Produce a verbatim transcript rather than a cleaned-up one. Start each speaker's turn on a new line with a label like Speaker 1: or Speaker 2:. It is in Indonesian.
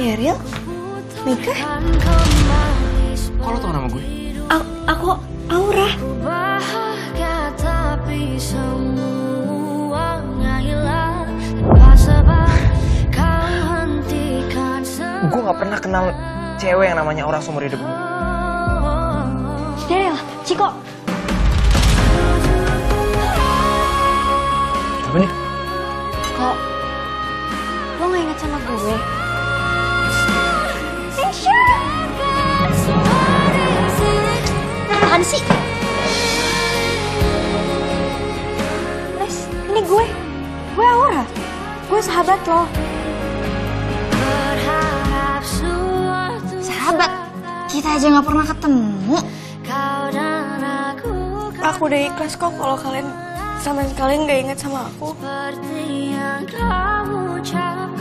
Speaker 1: Sheryl? Mika?
Speaker 2: Kok lo tau nama gue?
Speaker 1: A aku Aura.
Speaker 2: Gue gak pernah kenal cewek yang namanya Aura seumur hidup gue.
Speaker 1: Sheryl, Ciko.
Speaker 2: Apa nih?
Speaker 1: Kok lo gak ingat sama gue? Tasha! Apaan sih? Les, ini gue. Gue Aura. Gue sahabat lo. Sahabat? Kita aja gak pernah ketemu.
Speaker 3: Aku udah ikhlas kok kalau kalian sama sekali nggak ingat sama aku.